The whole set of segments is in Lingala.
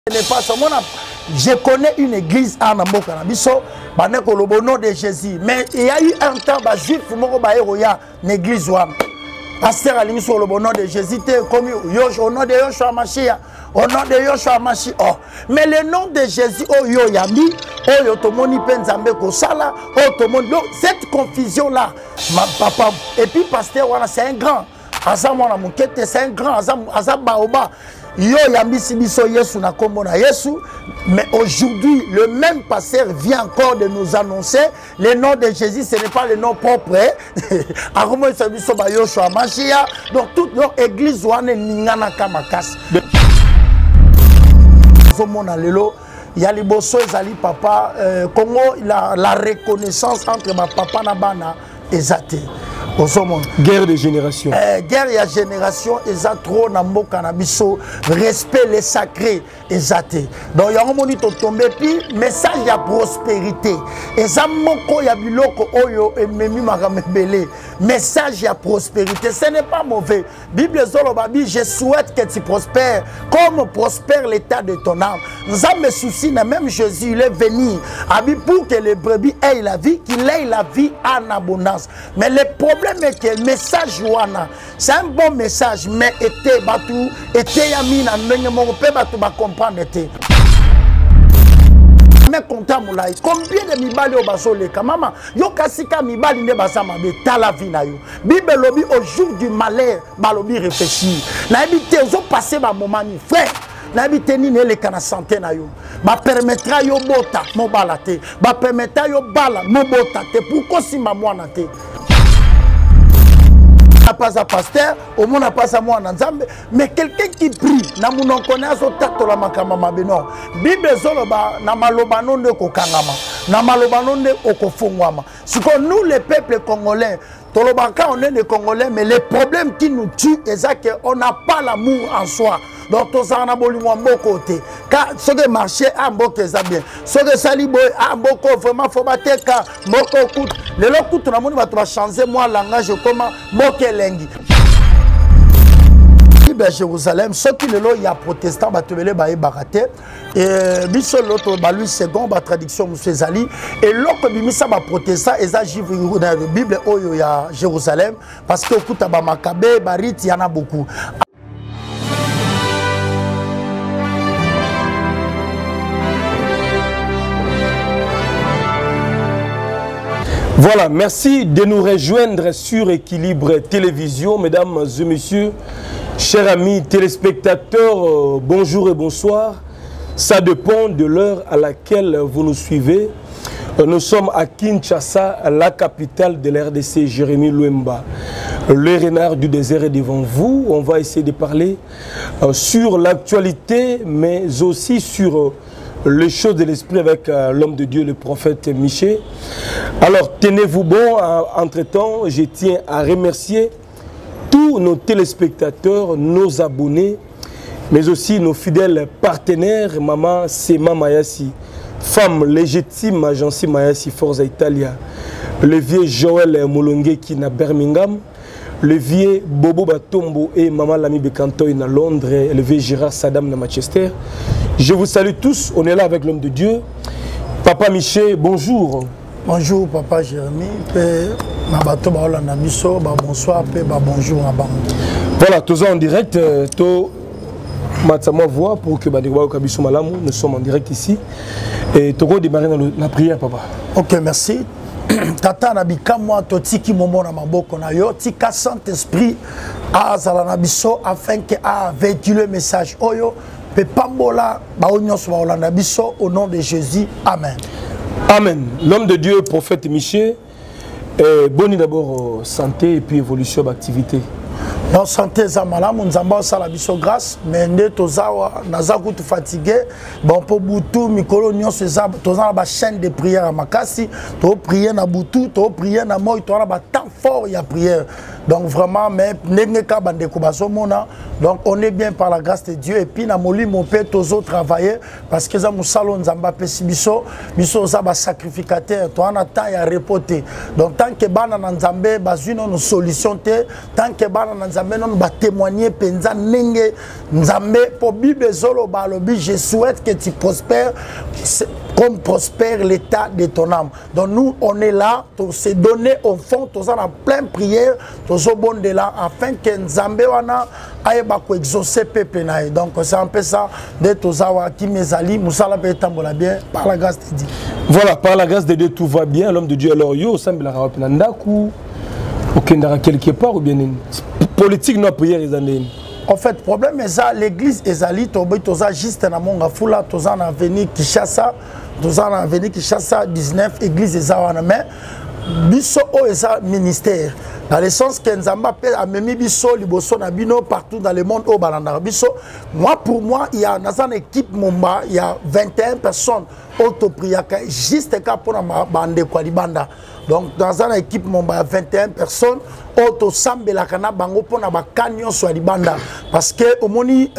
Je connais une église en Amboka Nabiso, au nom de Jésus. Mais il y a eu un temps, juif, une église. Pasteur Alingi sur le nom de Jésus, comme au nom de Yoshua Mashiach, au nom de Yoshua Mashiach. Oh. Mais le nom de Jésus, oh yo yami, oh yo tomoni penzambe kosala, oh tomoni. Donc cette confusion là, ma papa, et puis pasteur voilà, c'est un grand. Azam wana mukete, c'est un grand. Azam baoba. Yo yambisi biso Yesu na kombo na Yesu, mais aujourd'hui le même pasteur vient encore de nous annoncer le nom de Jésus, ce n'est pas le nom propre. Aromo biso ba Yoshua Mashiach. Donc toute notre église wana ningana kamakas. Zomona lelo ya liboso ezali papa Congo la reconnaissance entre ma papa na bana ezate. Guerre de génération. Guerre de génération, eza trop na mboka na biso, respect les sacrés, ezate. Donc il y a un moment où tomber puis message ya prospérité. Eza moko ya biloko oyo ememi makamebele. Message ya prospérité, ce n'est pas mauvais. Bible zolobabi, je souhaite que tu prospères comme prospère l'état de ton âme. Nous avons mes soucis, même Jésus il est venu pour que les brebis aient la vie, qu'il ait la vie en abondance. Mais le problème est que le message c'est un bon message, mais était batou, était yamina, n'engagement pas batou comprendre était. Combien de mibali au basoleka maman yo kasika mibali ne basama betala vie na yo Bible lobi au jour du malheur balobi réfléchir na habité zo passer ba moment ni frère na habité ni ne le kana santé na yo ba permettra yo bota mo balate ba permettra yo bala mo bota te pourquoi si ma mwana te pas à pasteur, au monde n'a pas à moi en Nzambe, mais quelqu'un qui prie, n'a mon connaisse au tato la makamama benon. Bible zoloba, n'a malobano de kokangama, n'a malobano de okofongwama. Ce que nous, les peuples congolais, Tolobaka, on est des Congolais, mais le problème qui nous tue, c'est qu'on n'a pas l'amour en soi. Donc, tout ça, on a besoin de côté. Car ce qui marche, à Mboko, c'est bien. Ce qui salibo, à Mboko, vraiment, il faut battre, car Mboko coûte. Le lot coûte, on va changer, moi, le langage, comment Mboko lengi. Jérusalem, ceux qui le lot, il y a protestants, batubele, baé, barate. Et biso l'autre, lui, second, ba traduction, monsieur Zali. Et l'autre, bimisa, ba protestant, et ça, j'y dans la Bible, oh, il y a Jérusalem. Parce que, au coup, ba Makabe, Barit, il y en a beaucoup. Voilà, merci de nous rejoindre sur Équilibre Télévision, mesdames et messieurs, chers amis téléspectateurs, bonjour et bonsoir. Ça dépend de l'heure à laquelle vous nous suivez. Nous sommes à Kinshasa, la capitale de l'RDC, Jérémy Louemba. Le renard du désert est devant vous. On va essayer de parler sur l'actualité, mais aussi sur les choses de l'esprit avec l'homme de Dieu, le prophète Miché. Alors, tenez-vous bon. Entre-temps, je tiens à remercier tous nos téléspectateurs, nos abonnés, mais aussi nos fidèles partenaires, Maman Sema Mayasi, femme légitime, agence Mayasi Forza Italia, le vieux Joël Molongue qui est à Birmingham, le vieux Bobo Batombo et Maman Lami Bekantoy à Londres, et le vieux Gérard Saddam à Manchester. Je vous salue tous, on est là avec l'homme de Dieu. Papa Miché, bonjour. Bonjour Papa Jérémy, bonsoir, bonjour. Voilà, tous en direct, Matsama voix pour que nous sommes en direct ici. Et tu vas démarrer dans la prière, papa. Ok, merci. Tata nabika moi totiki momo na maboko na yo tika Saint-Esprit azala na biso afin que a véhiculer le message oyo pe pambola ba onyoso ba olanda biso au nom de Jésus. Amen. Amen. L'homme de Dieu, prophète Miché, boni d'abord santé et puis évolution d'activité. Non, santé zamala, nous avons la biso grâce, mais nous sommes fatigués. Bon, pour Boutou, Mikolo, nous avons la chaîne de prière à Makassi, tu as prié na Boutou, tu as prié na Moï, tu as temps fort, il y a prière. Donc vraiment, mais donc on est bien par la grâce de Dieu. Et puis, na moli mon père tous travailler parce que ça nous salon nzamba pesibiso, biso za ba sacrificateur, toi on attend ya reporter. Donc tant que bana nzambe bazino nos solutions te, tant que bana nzambe non ba témoigner penza nenge nzambe pour Bible zolo ba lobi, je souhaite que tu prospères comme prospère l'état de ton âme. Donc nous on est là pour se donner au fond, tous en pleine prière, tous au bon de là afin que nzambe wana aye ba ko exaucer peuple na. Donc c'est un peu ça de tous awa qui mezali musala pe tambola bien par la grâce de Dieu. Voilà, par la grâce de Dieu tout va bien, l'homme de Dieu alors yo sambela rapena ndaku okendara quelque part ou bien politique no prière ezandeni. En fait, le problème est ça, l'église est allée, toza juste na monga fula, toza na avenue Kinshasa, toza na avenue Kinshasa 19, église est ça mais biso o eza ministère. Dans le sens que Nzamba a mis biso liboso na bino partout dans le monde au balanda biso. Moi pour moi, il y a dans une équipe Momba, il y a 21 personnes autopriaka juste ka pour na bande kwa libanda. Donc dans une équipe Momba, il y a 21 personnes auto sambela kana bango pour na ba kanyon so libanda parce que au moni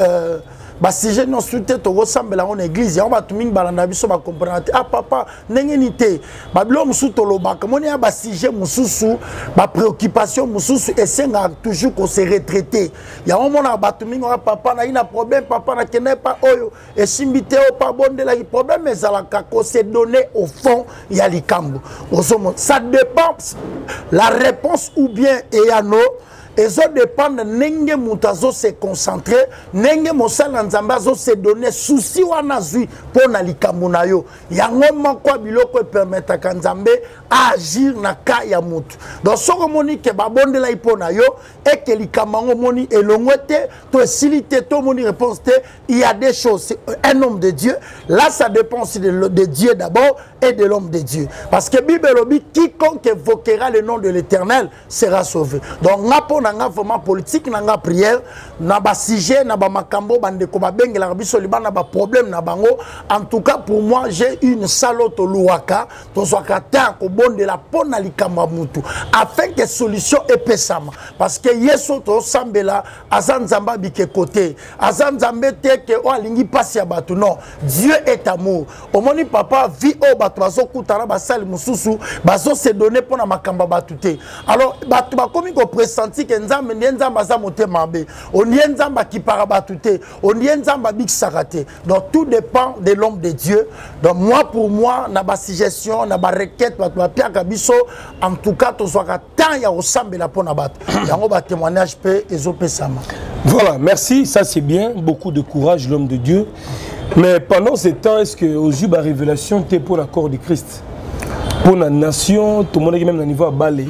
si je n'en suis pas en église, on va tout le monde comprendre. Ah papa, n'engénité. Babylon musuto loba. Comme on est à sujet mususu, ma préoccupation mususu et c'est toujours qu'on s'est retraité. Il y a un moment à batumi, on a papa n'a un problème, papa n'a qu'un pas oyo et simbité au pas bon de la problème mais ça la kako c'est donné au fond il y a les cambo. Ça dépend la réponse ou bien et à nos et ça dépend de nenge mutazo se concentrer, nenge mosala nzamba zo se donner souci wana zui pour na likambo na yo. Yango mako biloko permettre ka nzambe agir na ka ya mutu. Donc soko moni ke babonde la ipona yo et que likambo moni elongwete to silité to moni réponse te, il y a des choses. C'est un homme de Dieu, là ça dépend aussi de Dieu d'abord et de l'homme de Dieu. Parce que Bible dit quiconque évoquera le nom de l'Éternel sera sauvé. Donc nanga vraiment politique nanga prière na ba sujet na ba makambo bande ko ba bengela biso libana ba problème na bango. En tout cas pour moi j'ai une salote luaka to soka ta ko bonde la pona likamba mutu afin que solution epesama parce que yeso to sambela azanzamba bike côté azanzambe te ke o alingi pasi ya batu non Dieu est amour omoni papa vi o batu bazo kutana basali mususu bazo se donner pona makamba batu te alors batu ba komi ko pressenti que nzambe nzamba za motema be on nzamba ki para batu te on nzamba bikisaka te. Donc tout dépend de l'homme de Dieu. Donc moi pour moi na ba suggestion na ba requête batu ba piaka biso en tout cas to soka tant ya osambela pona batu yango ba témoignage pe ezopesama. Voilà, merci, ça c'est bien, beaucoup de courage l'homme de Dieu. Mais pendant ce temps, est-ce que aux yeux de la révélation t'es pour l'accord de Christ pour la nation, tout le monde est même à niveau à Balé.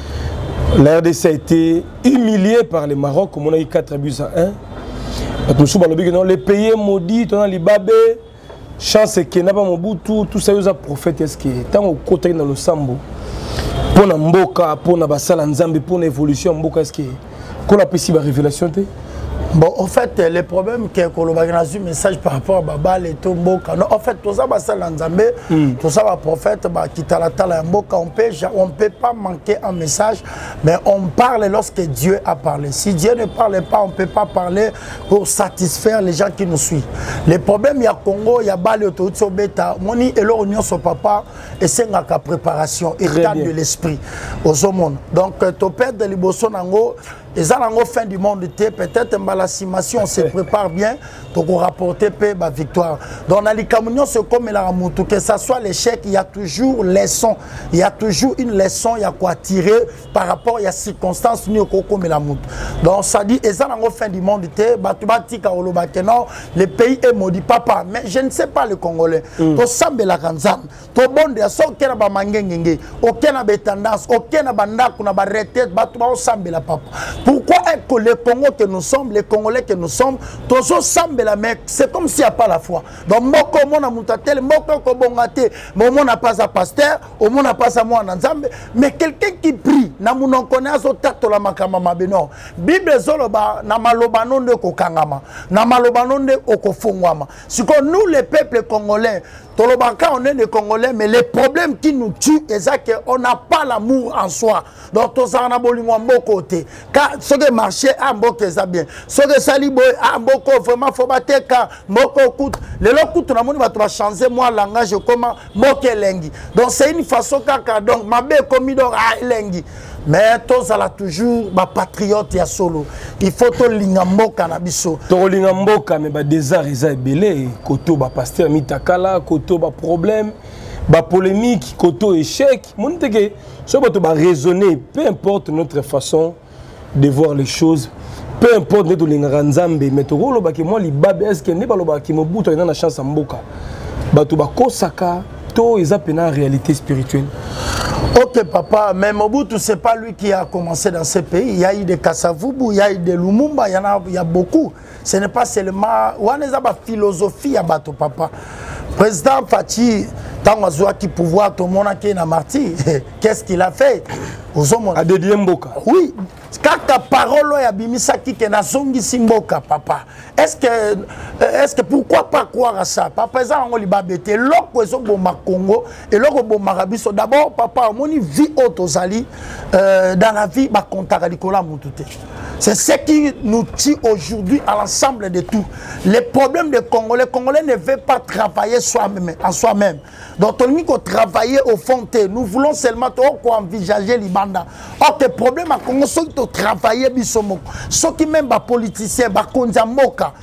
La RDC a été humiliée par le Maroc, comme on a eu 4 buts à 1. Les pays maudits, on a les babés, chance qu'il n'y a pas Mobutu, tout ça, ils ont prophète. Est-ce que tant au côté dans le Sambo, pour la Mboka, pour la Bassala Nzambe, pour l'évolution Mboka, est-ce qu'on a pu la révélation? Bon, en fait, le problème c'est qu'on a un message par rapport à Babal et tout Mboka. En fait, tout ça, c'est l'Anzambe, tout ça, le prophète, qui t'a la tala Mboka, on peut pas manquer un message, mais on parle lorsque Dieu a parlé. Si Dieu ne parle pas, on ne peut pas parler pour satisfaire les gens qui nous suivent. Le problème, il y a Congo, il y a Bali, il y a Beta, Moni et l'Union, son papa, et c'est une préparation, état de l'esprit aux hommes. Donc, tu perds de l'Iboson Nango. Et ça, en fin du monde, peut-être si on se prépare bien, donc on rapporte la victoire. Dans la Licamunion, c'est comme la Ramoutou, que ce soit l'échec, il y a toujours leçon. Il y a toujours une leçon, il y a quoi tirer par rapport à la circonstance, donc ça dit, et ça, en fin du monde, le pays est maudit, papa. Mais je ne sais pas le Congolais. To sambe la kanzam, to bonde, so kena ba mangengenge, aucun a tendance, aucun a banda, kuna ba retraite, ba sambe la papa. Pourquoi est-ce que les Congos que nous sommes, les Congolais que nous sommes, tous ensemble la mec, c'est comme s'il n'y a pas la foi. Donc, moko mona mutatel, moko kobongate, mon n'a pas à pasteur, au monde n'a pas à moi en Nzambe, mais quelqu'un qui prie, na mon connaît au tato la makama beno. Bible zoloba, na maloba non de kokangama, na maloba non de okofongwama. Ce que nous, les peuples congolais, Tolobaka, on est des Congolais, mais les problèmes qui nous tuent, c'est qu'on n'a pas l'amour en soi. Donc, tous en abolimons bon côté. Car ce qui marche, à Mboko, c'est bien. Ce qui salibo, à Mboko, vraiment, il faut battre, car Mboko coûte. Les lots coûtent, on va changer, moi, le langage, comment Mboko lengi. Donc, c'est une façon, donc, ma belle commis donc, à lengi. Mais tous à la toujours, ma patriote, ya solo. Il faut que l'ingamboka na biso. To l'ingamboka, mais ba désert, ils ont belé. Koto, ba pasteur, mitakala, koto, ba problème, ba polémique, koto, échec. Mon teke, ce que tu vas raisonner, peu importe notre façon de voir les choses, peu importe notre lingaranzambe, mais tu vois, que moi, les babes, est-ce qu'il n'y a pas qui me boute dans la chance en boka. Ba tu ba kosaka, to, ils ont une réalité spirituelle. Ok papa, mais Mobutu c'est pas lui qui a commencé dans ce pays. Il y a eu des Kassavubu, il y a eu des Lumumba, il y a beaucoup. Ce n'est pas seulement la philosophie à bateau papa. Président Fachi, tant qui pouvoir tout le monde qui est dans Marty, qu'est-ce qu'il a fait? À dédier Mboka. Oui. Quand ta parole est abimisa qui est na zongi simboka papa. Est-ce que pourquoi pas croire à ça? Papa ça on li babete loko zo boma Congo et loko boma Rabiso. D'abord papa on vie autozali dans la vie ba contact likola mutute. C'est ce qui nous tue aujourd'hui à l'ensemble de tout. Les problèmes des Congolais, les Congolais ne veulent pas travailler en soi-même. Donc, on dit qu'on travaille au fond. Nous voulons seulement envisager les bandes. Or, les problèmes à Congo, ceux qui travaillent, ceux qui même les politiciens, les Konzamoka,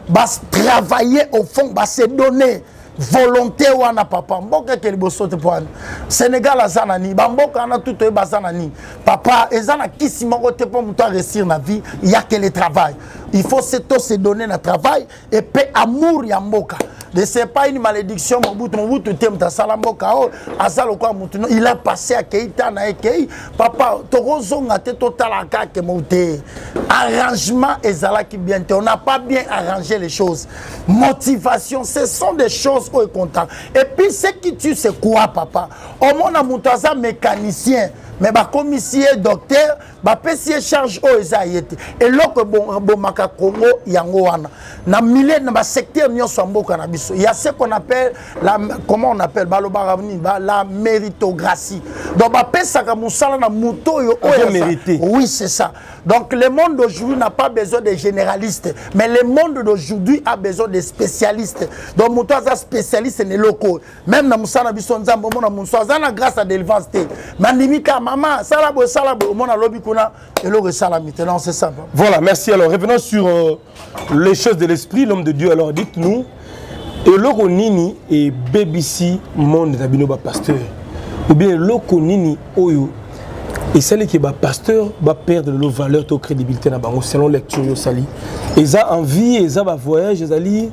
travailler au fond, se donner. Volonté wana papa mboka ke liboso te poane Sénégal azanani bamboka ana tout e bazanani papa ezana kisi moko te po muto réussir na vie il y a que le travail il faut se donner na travail et puis amour ya mboka de c'est pas une malédiction Mobutu temta sala mboka o azalo kwa mutu il a passé à Keita na Ekei papa tokozonga te totalaka ke moté arrangement ezala ki bien te on n'a pas bien arrangé les choses motivation ce sont des choses content. Et puis ce qui tue c'est quoi papa? Au monde a montaza mécanicien mais ba commissaire docteur ba pesier charge o ezayete et loko bon maka Congo yango wana na milieu na ba secteur nyonso mboka na biso il y a ce qu'on appelle la comment on appelle la méritocratie donc ba pesa ka musala na muto yo o mérité oui c'est ça donc le monde d'aujourd'hui n'a pas besoin de généralistes mais le monde d'aujourd'hui a besoin de spécialistes donc muto za spécialiste ne loko même na musala biso nzambo mona musala na grâce à délivrance te mandimika maman salabo mona lobi kuna et le salamite non c'est ça. Voilà, merci. Alors revenons sur les choses de l'esprit, l'homme de Dieu. Alors dites-nous et loko nini et BBC monde d'abinoba pasteur ou bien loko nini oyo et celle qui est pasteur va perdre leur valeur, leur crédibilité na bango selon lecture yo sali. Ils ont envie, ils ont voyage, ils ont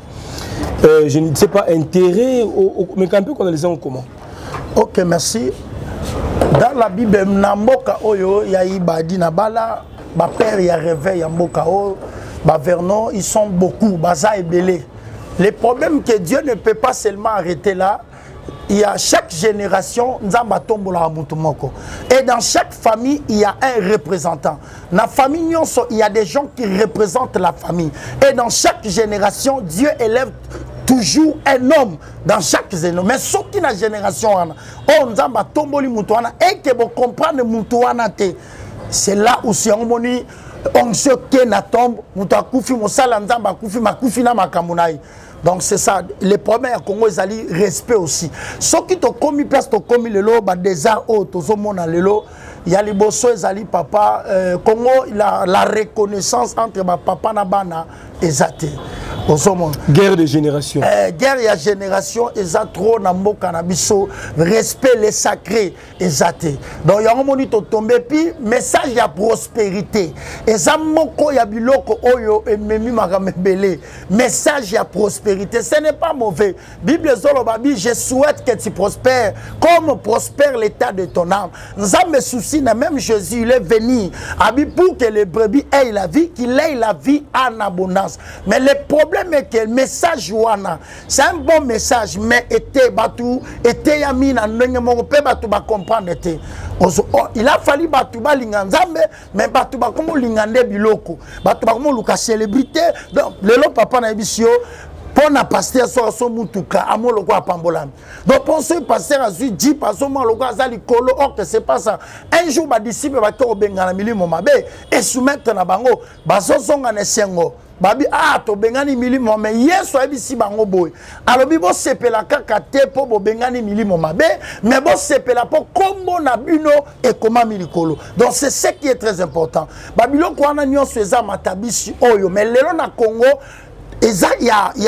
je ne sais pas intérêt mais quand peu qu'on les a comment. OK, merci. Dans la Bible, Namboka Oyo, Yahi Badi Nabala, ma père y a réveil à Mboka Oyo, Vernon, ils sont beaucoup, Baza et Belé. Les problèmes que Dieu ne peut pas seulement arrêter là, il y a chaque génération, et dans chaque famille, il y a un représentant. Dans la famille, il y a des gens qui représentent la famille. Et dans chaque génération, Dieu élève toujours un homme dans chaque génération. Mais ce qui est la génération, et que vous comprenez, c'est là où si on se tient à tombe, donc c'est ça, les problèmes à Congo, ils allaient respect aussi. Ceux qui ont commis place, ont commis le lot, des arts hauts, le lot, il y a les bosso, ils allaient papa, Congo, la reconnaissance entre papa et bana, exacté. Guerre de génération. Guerre de génération, ils ont trop nambo cannabiso, respect les sacrés, exacté. Donc il y a un moment tombé puis message ya prospérité. Ils ont moko ya biloko oyo et memi magamebele. Message ya prospérité, ce n'est pas mauvais. Bible zolobabi, je souhaite que tu prospères comme prospère l'état de ton âme. Nous avons souci, même Jésus il est venu pour que les brebis aient la vie, qu'il ait la vie en abondance. Mais le problème est que le message wana, c'est un bon message, mais était yami na ndenge moko pe batu ba comprendre était. Il a fallu batu ba linganzambe, mais batu ba komo lingande biloko, batu ba komo luka célébrité. Donc lelo papa na bisio pour na pasteur so mutuka amolo kwa pambolam. Donc pour ce pasteur a dit pas seulement le gars ali kolo, or que c'est pas ça. Un jour ba disciple ba to bengana milimo mabe et soumettre na bango ba so songa ne sengo. Babi to bengani milimo mais yeso abisi bango boy. Alors bi bo sepela kaka te po bo bengani milimo mabe mais bo sepela po kombo na bino et comment milikolo. Donc c'est ce qui est très important. Babilo kwa na nyonso eza matabisi oyo mais lelo na Congo il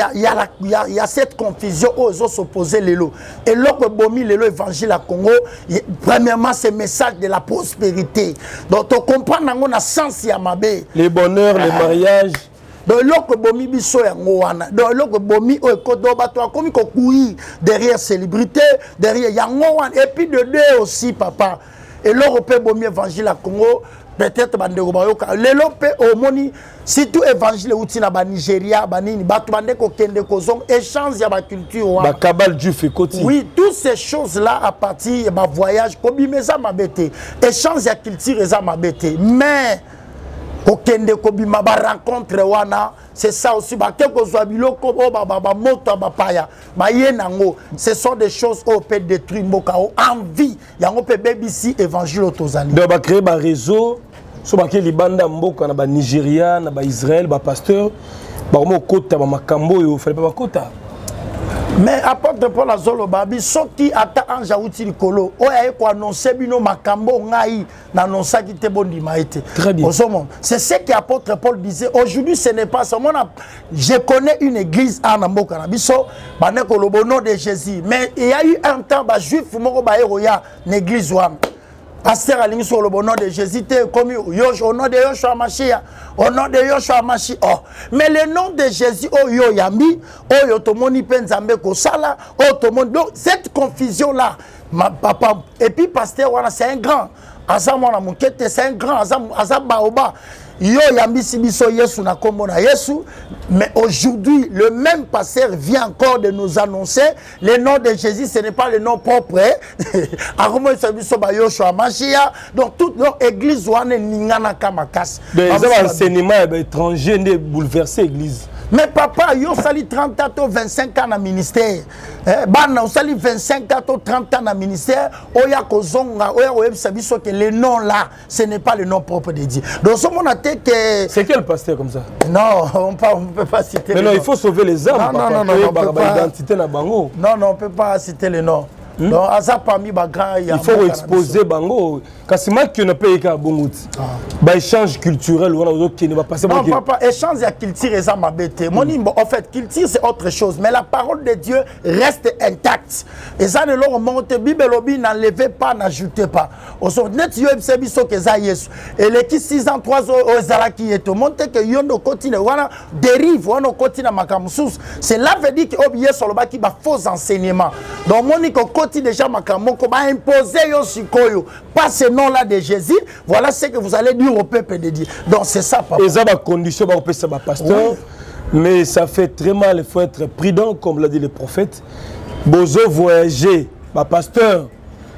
y a cette confusion aux autres s'opposer les lots. Et l'autre bomi les lots évangile à Congo, premièrement c'est le message de la prospérité. Donc on comprend dans le sens ya mabe. Les bonheurs, les mariages. Donc l'autre bomi biso ya ngowana. Donc l'autre bomi o ekodo bato comme ko courir derrière célébrité, derrière ya ngowana et puis de deux aussi papa. Et l'autre bomi évangile à Congo. Peut-être bandeko bayoka lelo pe omoni surtout évangile outi na ba Nigeria banini batu bandeko kende kozong échange ya ba culture ba kabal du fekoti. Oui, toutes ces choses là à partir ba voyage kobimeza mabete échange ya culture eza mabete mais okende kobima ba rencontre wana c'est ça aussi ba quelque soit biloko ba moto ba paya ba yenango ce sont des choses au peut détruire mboka envie yango pe BBC évangile otozali donc ba créer ba réseau so ba ke libanda mboka na ba Nigeria na ba Israël ba pasteur ba mo kota ba makambo yo fallait pas kota. Mais apôtre Paul Azolo Babi, soki ata anja uti likolo, oya eko annoncer bino makambo ngai na annoncer ki te bondi maite. Très bien. C'est ce qu'apôtre Paul disait. Aujourd'hui, ce n'est pas ça. Je connais une église en Amboka na biso, baneko le nom de Jésus. Mais il y a eu un temps ba juif moko ba eroya l'église wa. Pasteur alingi sur le nom de Jésus, comme au nom de Yoshua Mashiach, au nom de Yoshua Mashiach. Oh. Mais le nom de Jésus, oh yo yambi, oh yo tomoni penzambe ko sala, oh tomoni. Donc cette confusion là, ma papa et puis pasteur wana c'est un grand. Azamona mukete c'est un grand, azabaoba. Yo yambisi biso Yesu na kombo na Yesu, mais aujourd'hui le même pasteur vient encore de nous annoncer le nom de Jésus, ce n'est pas le nom propre. Aromo biso ba Yoshua Mashiach. Donc toute leur église wana ningana kamakas. Des enseignements étrangers ne bouleverser l'église. Mais papa, yo sali 30 ans, 25 ans dans le ministère. Bana, yo sali 25 ans, 30 ans dans le ministère. Oya kozonga, oya oyebisabiso que le nom là, ce n'est pas le nom propre de Dieu. Donc ce monde a été que... C'est quel pasteur comme ça? Non, on ne peut pas citer mais le non, nom. Il faut sauver les âmes. Non, non, non, on peut pas... identité na bango. Non, non, on ne peut pas citer le nom. Donc, parmi il faut exposer bango. Kasima qui ne paye qu'à bon bah échange culturel qui ne va passer. Non papa, échange de culture et ça m'a bêté. En fait, culture c'est autre chose, mais la parole de Dieu reste intacte. Et ça ne leur monte Bible lobby n'enlevez pas, n'ajoutez pas. Au son net yo c'est biso que ça Yesu. Et les qui 6 ans 3 ans aux zala qui est monte que yondo continue voilà dérive on continue makamusus. C'est là veut dire que obiye sur le bas qui va faux enseignement. Donc monique continue déjà makamoko ba imposer yo sikoyo. Pas ce nom-là de Jésus, voilà ce que vous allez dire au peuple de Dieu. Donc c'est ça, papa. Et ça va condition, va ça va pasteur, oui. Mais ça fait très mal, il faut être prudent, comme l'a dit le prophète. Bozo voyager, bah pasteur,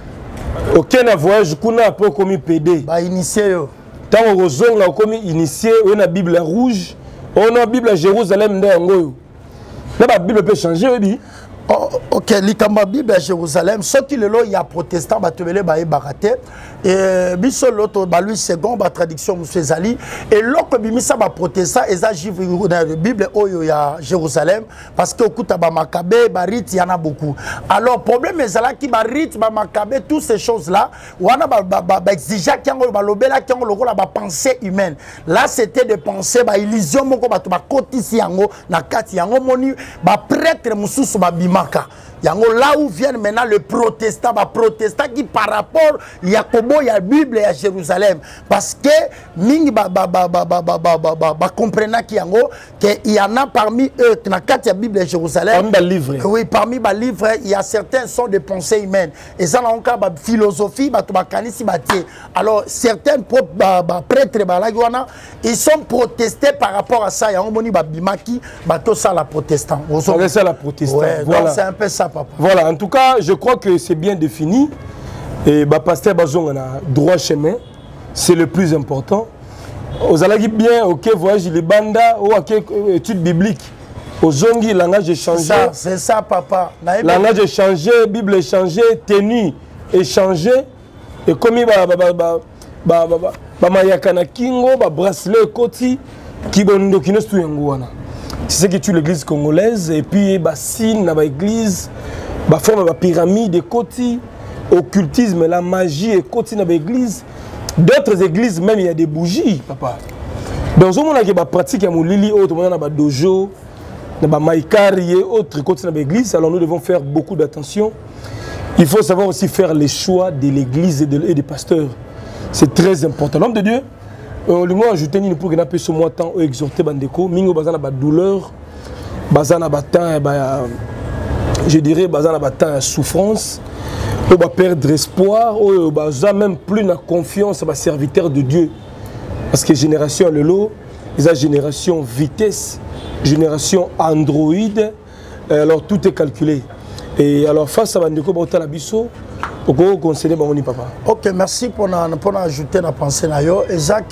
aucun voyage, qu'on a pas commis PD. Bah initié yo. Tant on a commis initié, on a la Bible rouge, on a la Bible à Jérusalem, là la Bible peut changer, oui. Ok, likamba Bible à Jérusalem, ce qui le lot il y a protestant batubele ba barate et biso l'autre ba lui second ba traduction monsieur Zali et l'autre bimisa ba protestant et ça juif dans la Bible oyo ya Jérusalem parce que okuta ba Makabe ba rite y en a beaucoup. Alors problème est là qui ba rite ba Makabe toutes ces choses là wana ba exige kiango ba lobela kiango lokola ba pensée humaine. Là c'était des pensées ba illusion moko ba to ba kotisi yango na kati yango moni ba prêtre mususu ba bimaka. Yango là où viennent maintenant le protestant qui par rapport Yakobo ya Bible à Jérusalem parce que mingi comprenant qui yango que il y en a parmi eux na kati ya Bible à Jérusalem oui parmi les livres il y a certains sont des pensées humaines et ça na onka ba philosophie ba to ba kanisi ba tie alors certains prêtres balagwana ils sont protestés par rapport à ça yango moni ba bimaki ba to ça la protestant ça la protestant ouais, voilà c'est un peu ça. Papa. Voilà, en tout cas, je crois que c'est bien défini. Et bah, pasteur Bazong a droit chemin, c'est le plus important. Aux alagi bien, ok, voyage les bandas, ou ok, études bibliques. Aux zongi, langage échangé. C'est ça, papa. Langage échangé, Bible échangé, tenue échangé. Et comme il mayakana kingo, bracelet koti, kibondo kinos tu yangouana. C'est ce qui tue l'église congolaise et puis bassine dans l'église ba forme ba pyramide et côté occultisme la magie et côté dans l'église d'autres églises même il y a des bougies papa donc on a que ba pratique ya molili autre on a ba dojo na ba maikari et autres côté dans l'église alors nous devons faire beaucoup d'attention. Il faut savoir aussi faire les choix de l'église et des pasteurs. C'est très important. L'homme de Dieu le mot ajouté ni pour que n'a pas ce mois temps exhorter bandeko mingo bazana ba douleur bazana ba temps je dirais bazana ba temps souffrance on va perdre espoir ou baza même plus na confiance à serviteur de Dieu parce que génération le lot ils a génération vitesse génération Android alors tout est calculé et alors face à bandeko ba otala biso. Papa. Ok, merci pour ajouter la pensée. Et Jacques,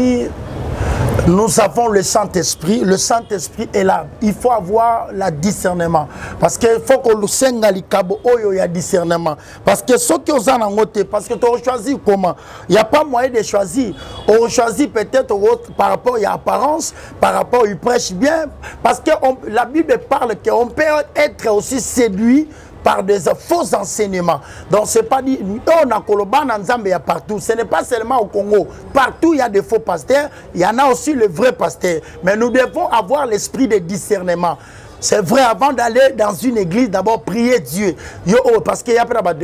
nous avons le Saint-Esprit. Le Saint-Esprit est là. Il faut avoir le discernement. Parce qu'il faut que le Seigneur ait un discernement. Parce que ceux qui ont en côté, parce que tu as choisi comment? Il n'y a pas moyen de choisir. On choisit peut-être par rapport à l'apparence, par rapport au prêche bien. Parce que la Bible parle qu'on peut être aussi séduit par des faux enseignements. Donc c'est pas dit on a Koloban en Zambie partout. Ce n'est pas seulement au Congo. Partout il y a des faux pasteurs, il y en a aussi le vrai pasteur. Mais nous devons avoir l'esprit de discernement. C'est vrai, avant d'aller dans une église, d'abord prier Dieu. Parce qu'il y a pas de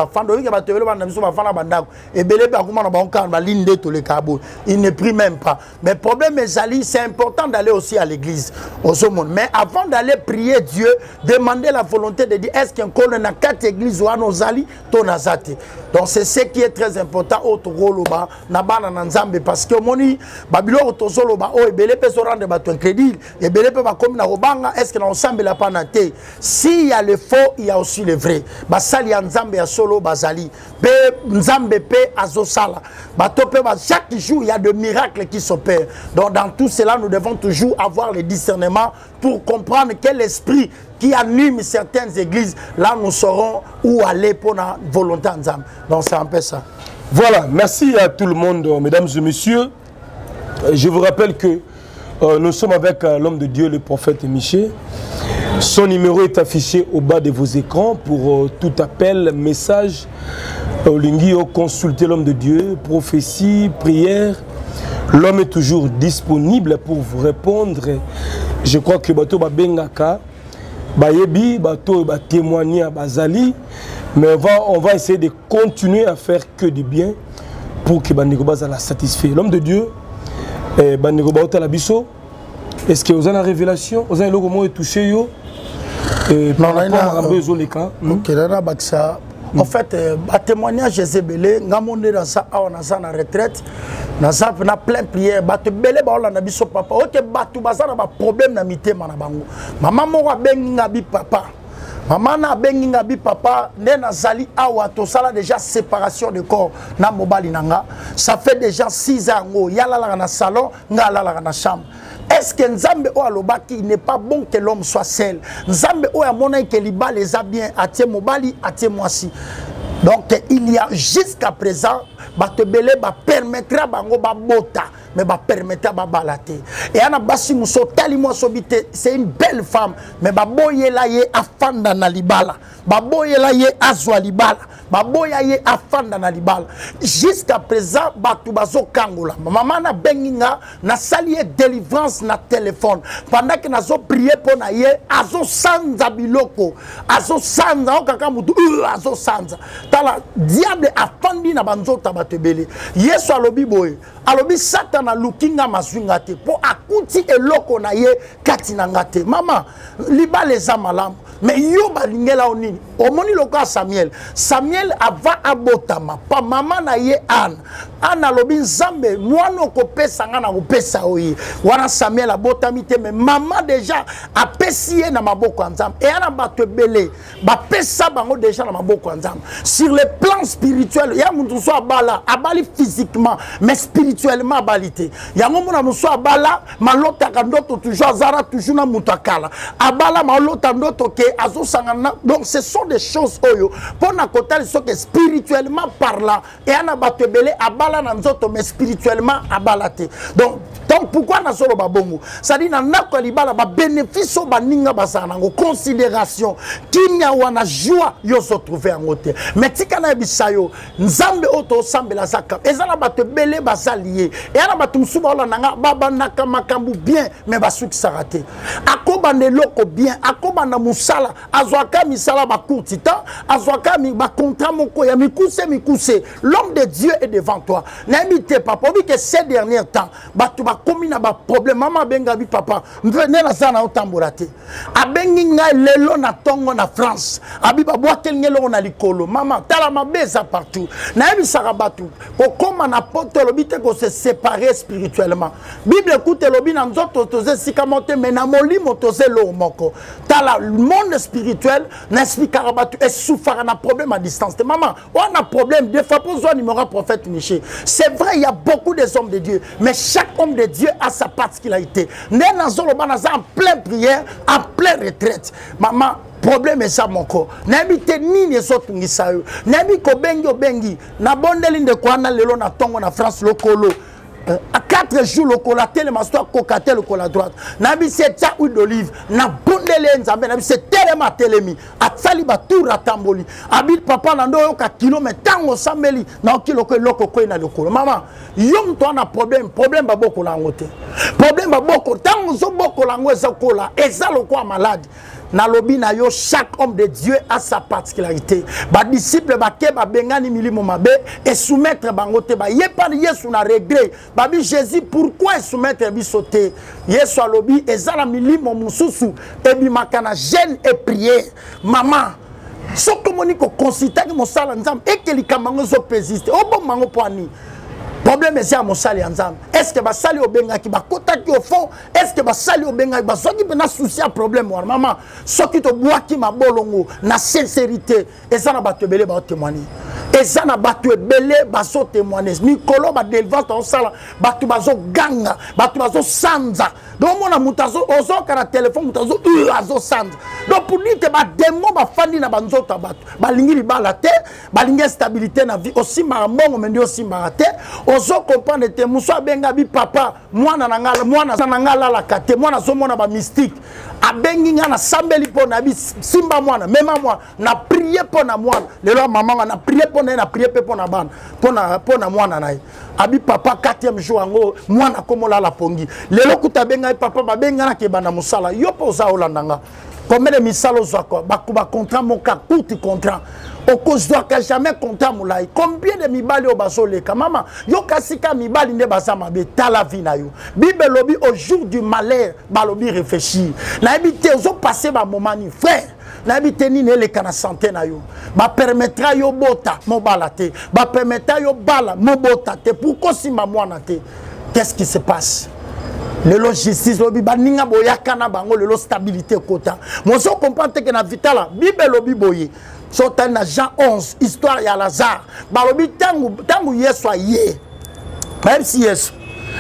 il ne prie même pas. Mais le problème est c'est important d'aller aussi à l'église. Mais avant d'aller prier Dieu, demander la volonté de Dieu, est-ce qu'il y a une quatre églises ou nos alliés, donc c'est ce qui est très important. Parce que moni Babylone tozoloba o ebele pe so rendre bato crédit ebele pe ba comme na robanga est-ce que na ensemble la panate s'il y a le faux il y a aussi le vrai basali ya nzambe ya solo bazali pe nzambe pe azosala bato pe chaque jour il y a de miracles qui s'opèrent. Donc dans tout cela nous devons toujours avoir le discernement pour comprendre quel esprit qui anime certaines églises. Là nous saurons où aller pour la volonté nzambe. Donc c'est un peu ça. Voilà, merci à tout le monde, mesdames et messieurs. Je vous rappelle que nous sommes avec l'homme de Dieu, le prophète Miché. Son numéro est affiché au bas de vos écrans pour tout appel, message. Consultez l'homme de Dieu, prophétie, prière. L'homme est toujours disponible pour vous répondre. Je crois que Bato Babengaka, Bayebi, Bato va témoigner à Bazali. Mais on va essayer de continuer à faire que du bien pour que Bandeko Baza la satisfait. L'homme de Dieu, Bandeko Baota la biso, est-ce que vous avez la révélation? Vous avez le mot touché yo? Par rapport à les cas. Ok, là, en fait, à témoignage de Zébélé, nous dans ça, on a na retraite, on a plein prière, batte belé ba on a biso papa. Ok, batu baza na ba problème na mité mana bango. Maman mo wa benga bi papa. Maman na benga bi papa, né na zali awa to sala déjà séparation de corps na mobali nanga. Ça fait déjà 6 ans ngo yala la na salon, nga la na chambre. Est-ce que Nzambe o alobaki il n'est pas bon que l'homme soit seul? Nzambe o amona que liba les a bien atie mobali atie mwasi. Donc il y a jusqu'à présent batebele ba permettra bango ba bota mais ba permettra ba balate. Et ana basi muso tali mo sobite c'est une belle femme mais ba boyela ye afanda na libala. Ba boyela ye azwa libala. Ba boya ye afanda na libala. Jusqu'à présent batu bazo kangola. Maman na benginga na sali délivrance na téléphone. Pendant que nazo prier pour na ye azo sanza biloko. Azo sanza o kaka mutu azo sanza. Tala diable afandi na banzota batebele. Yesu alobi boye. Alobi Satan lukinga maswinga te po akuti eloko na ye kati na ngate. Mama liba les amalam. Mais yo balingela onini. Omoni loka Samuel. Samuel ava abotama. Pa mama na ye Anne. Anne alobi Nzambe mwana kopesa nga na kopesa oyi. Wana Samuel abotami te mais maman déjà apesi ye na maboko Nzambe. Et ana batebele ba pesa bango déjà na maboko Nzambe. Sur le plan spirituel, ya muntu so abala, abali physiquement mais spirituellement abalite. Ya ngomona muso abala malota kandoto toujours zara toujours na mutakala. Abala malota ndoto ke azo sangana. Donc ce sont des choses oyo pour na kotali so que spirituellement parlant et ana batebele abala na nzoto mais spirituellement abalate. Donc pourquoi na solo babongo? Ça dit na nako libala ba bénéfice ba ninga basana ngo considération kinya wana joie yo se trouver en côté. Mais tika na bisayo Nzambe oto sambela saka ezala batebele basalié et ana batumsuba ola nanga baba naka makambu bien mais basuki sarate. Akoba neloko bien, akoba na musala azwaka misala ba court temps, azwaka mi ba contrat moko ya mikuse. L'homme de Dieu est devant toi. N'imite pas pour que ces derniers temps batu ba komi na ba problème mama benga bi papa mvene na sana otambolate. Abengi nga lelo na tongo na France. Abi ba boa kel ngelo na likolo. Mama tala mabeza partout. Na bi sarabatu. Ko koma na poto lobite ko se séparer spirituellement. Bible écoute lobi na nzoto toze sikamote mais na molimo toze lo moko. Tala le monde spirituel n'explique karabatu et souffre na problème à distance. Maman, on a problème des fois pour soi numéro prophète Miché. C'est vrai il y a beaucoup des hommes de Dieu mais chaque homme de Dieu a sa particularité. Né dans en pleine prière, en pleine retraite. Maman, problème est ça mon corps. N'habite ni les autres ngisayo. N'habite ko bengi obengi. Na bondeli de kwa na lelo na tongo na France lokolo. À 4 jours le cola tellement soit cocatel le cola droite. N'habite c'est ça huile d'olive. Na bondeli nzambe n'habite c'est tellement telemi. A sali ba tour atamboli. Habite papa na ndo yoka kilomètre tango sameli na kilo ko loko ko na lokolo. Maman, yom to na problème ba boko la ngote. Problème ba boko tango zo boko la ngwe za kola eza lokwa malade. Na lobi na yo chaque homme de Dieu a sa particularité. Ba disciple ba ke ba bengani milimo mabe et soumettre bangote ba yepa Yesu na regret. Ba bi Jésus pourquoi soumettre bisoté? Yesu alobi ezala milimo mususu et bi makana jeûne et prière. Maman soko moniko considérer que mon sala nzam et que li kamango zo persiste. Obo mango poani. Problème est à mon sali ensemble. Est-ce que ba sali obenga ki ba kota ki au fond? Est-ce que ba sali obenga ba soki pe na souci à problème wa maman soki to bois ki ma bolongo na sincérité et ça na ba tebele ba témoigner. Et ça na ba tebele ba so témoigner. Mikolo ba délivrance en sala ba tu ba zo ganga, ba tu ba zo sanza. Donc mon mutazo ozo kana téléphone mutazo azo sanza. Donc pour dire que ba démon ba fandi na banzo tabatu. Ba lingi li ba la te, ba lingi stabilité na vie aussi ma mbongo mendi aussi ma te. Ozo comprendre te muso benga bi papa mwana nangala la kate mwana so mona ba mystique abengi nga na sambeli pona bi simba mwana mema mwana na prier pona mwana lelo maman na prier pona na prier pe pona bana pona mwana nae abi papa 4e jour ngo mwana komola la pongi lelo kuta benga papa ba benga na ke bana musala yo poza olandanga combien de misalo zako bakuba contrat mon cas court contrat au cause doit que jamais contrat moulai combien de mibali au basoleka maman yo kasika mibali ne basama be tala vie na yo bible lobi au jour du malheur balobi réfléchir na habité ozo passer ba moment ni frère na habité ni ne le kana santé na yo ba permettra yo bota mo balate ba permettra yo bala mo bota te pourquoi si ma mwana te qu'est-ce qui se passe? Le justice lobi baninga boyaka na bango le stabilité kota mozo comprendre que na vitala bible lobi boye Sotan na Jean 11 histoire ya Lazare balobi tangu Yesu aye même si Yesu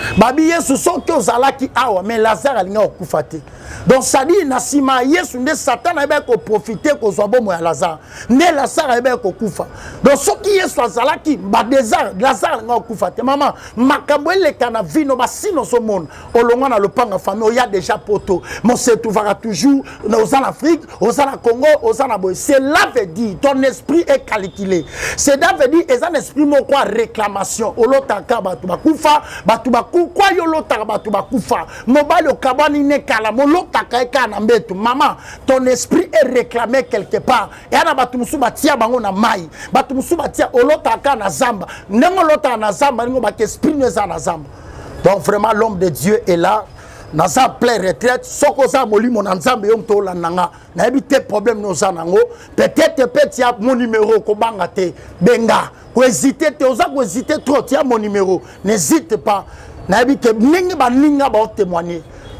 babi Yesu soki ozalaki awa mais Lazare alinga okufate. Donc ça dit nasima Yesu nde Satan ebe ko profiter ko zwa bomo ya Lazare. Ne Lazare ebe ko kufa. Donc soki Yesu azalaki ba désert Lazare alinga okufate. Maman makambo elekana vino basino so monde. Olonga na lopanga famille il y a déjà poto. Mon se trouvera toujours aux en Afrique, aux en Congo, aux en Aboy. C'est là veut dire ton esprit est calculé. C'est là veut dire et un esprit mon quoi réclamation. Olotaka batuba kufa, batuba quoi yolotaka batuba kufa. Mobile au kabani ne kala molotaka ekana mbetu. Maman, ton esprit est réclamé quelque part. Et ana batumusu batia bango na mai. Batumusu batia olotaka na zamba. Nengo lota na zamba ngo ba esprit ne za na zamba. Donc vraiment l'homme de Dieu est là. Dans sa pleine retraite, soko za moli mon nzambe yom to la nanga. Na ebite problème no za nango. Peut-être petit a mon numéro ko banga te benga. Ko hésiter te oza ko hésiter trop tia mon numéro. N'hésite pas. Na ebite ninga ba ninga ba témoigner.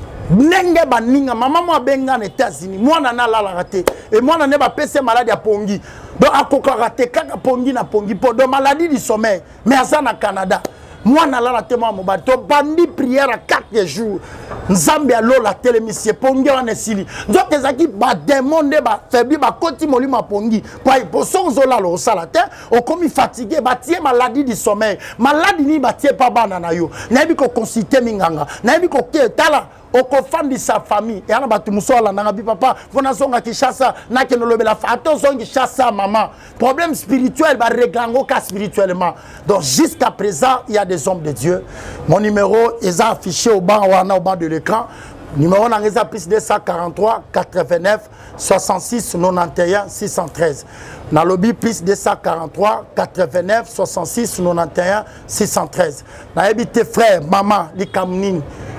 Nenge ba ninga maman mo benga na États-Unis. Moi na la raté et moi na ne ba pese malade ya pongi. Donc akoka raté kaka pongi na pongi pour de maladie du sommeil. Mais ça na Canada. Moi, na la témoin mobile, to bandi prière à 4 jours. Nzambe alo la télé monsieur pongi wana sili. Donc les aki ba démon ba faibli ba koti moli ma pongi. Pour sonzola lo sala te, o komi fatigué ba tie maladie du sommeil. Maladie ni ba tie pa bana na yo. Na bi ko consulter minganga. Na bi ko ke tala au confond de sa famille et on a battu musola na papa fona songa Kinshasa na ke no lobela fato songa Kinshasa maman problème spirituel ba réglango ka spirituellement. Donc jusqu'à présent il y a des hommes de Dieu. Mon numéro est affiché au bas de l'écran. Numéro n'a plus 243 89 66 91 613. Dans le lobby plus 243 89 66 91 613. Dans les frères, maman, les kamnines.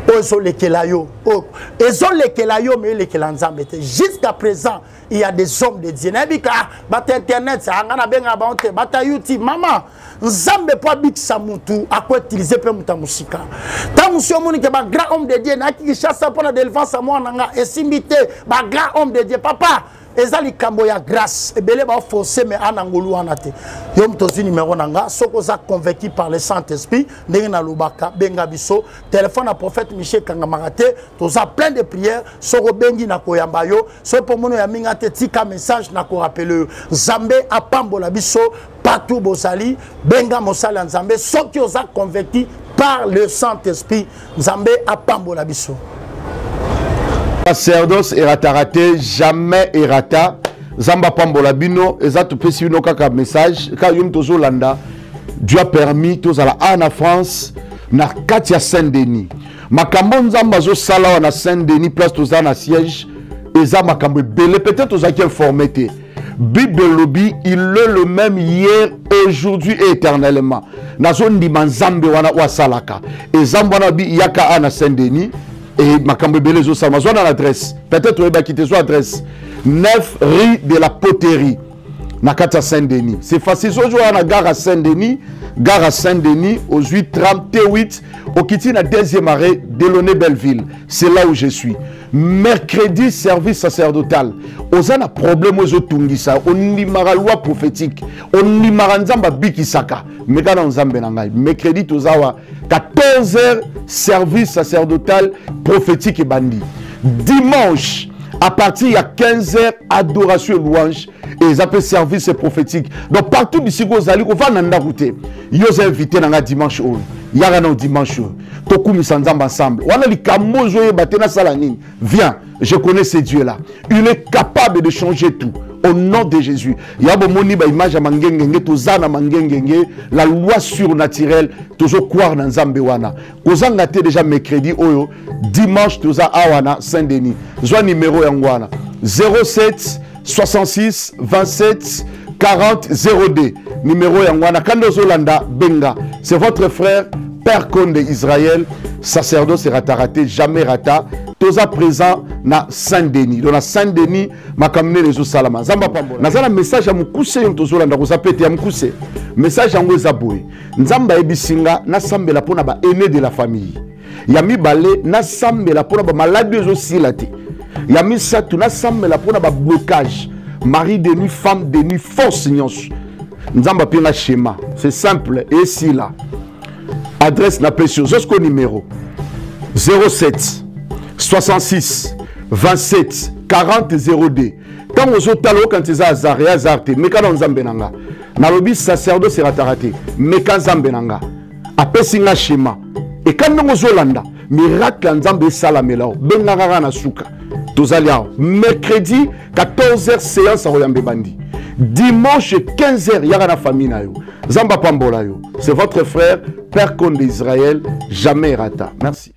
Jusqu'à présent, il y a des hommes de Dieu. Internet, YouTube, maman, Nzambe po bikisa mutu akwa utiliser pe muta musika. Ta musio moni ke ba grand homme de Dieu na ki chassa pour la délivrance moi nanga esimité ba grand homme de Dieu papa ezali kambo ya grâce ebele ba forcer mais anangolu anate. Yom tozi numéro nanga soko za convaincu par le Saint-Esprit ndenge na lubaka benga biso téléphone à prophète Michel Kangamarate toza plein de prières soko bengi na koyamba yo so po mono ya minga te tika message na ko rappeler Nzambe apambola biso partout bozali benga mosala Nzambe soki oza convaincu par le Saint-Esprit Nzambe apambola biso. Sacerdoce erata jamais erata Zamba pambola bino ezatu pesi bino kaka message ka yum tozo landa Dieu a permis tozala en France na Katia Saint-Denis makambo nzamba zo sala na Saint-Denis place toza na siège eza makambo belé peut-être ozaki informé te Bible lobby il est le même hier aujourd'hui et éternellement nazo ndima nzambe wana wa salaka ezamba na bi yaka na Saint-Denis et makambo belé zo sala zo na l'adresse peut-être oba quitter son adresse 9 rue de la Poterie Nakata Saint-Denis. C'est facile. Aujourd'hui, on a gare à Saint-Denis, aux 838, au Kiti, na deuxième arrêt, Delaunay Belleville. C'est là où je suis. Mercredi, service sacerdotal. On a un problème aux Tungisa. On y mara loi prophétique. On y mara nzamba bikisaka. Megana nzambe nangai. Mercredi, tozawa 14h, service sacerdotal prophétique et bandi. Dimanche, à partir de 15h, adoration et louange. Et ils appellent service prophétique. Donc partout d'ici, vous allez, on va nanda route. Ils ont invité dans dimanche. Il y a un dimanche. Toku misandam ensemble. On a les kamozo batena salanine. Viens, je connais ce Dieu-là. Il est capable de changer tout. Au nom de Jésus. Il y a une image à Mangengenge, Tozana Mangengenge, la loi surnaturelle, toujours croire dans Zambewana. Kozanga déjà mercredi, Oyo, dimanche, Toza Awana, Saint-Denis. Zoa numéro Yangwana. 07 66 27 40 02. Numéro Yangwana. Kando Zolanda Benga. C'est votre frère, Père Conde Israël, sacerdoce raté, jamais rata. Toza présent na Saint-Denis. Donc na Saint-Denis, ma kamine les salama. Zamba pambola. Nazana message à mukuse yon tozola ndako zapete ya mukuse. Message yango ezaboué. Nzamba ebisinga na sambela pona ba aîné de la famille. Yami balé na sambela pona ba maladie aussi laté. Yami satu na sambela pona ba blocage. Mari de nuit, femme de nuit, force nyonso. Nzamba pena schéma. C'est simple et si là. adresse na pesio jusqu'au numéro 07 66 27 40 02. Quand vous êtes allé quand ils ont azarté, mais quand on zambenanga, na lobi sacerdoce raté, mais quand zambenanga, après singa schéma, et quand nous zolanda, miracle nzambe salamela, bengara na suka, tozalia, mercredi 14h séance à Royambe Bandi, dimanche 15h yara na famille na yo, Zamba Pambola yo, c'est votre frère, Père Conde d'Israël, jamais rata. Merci.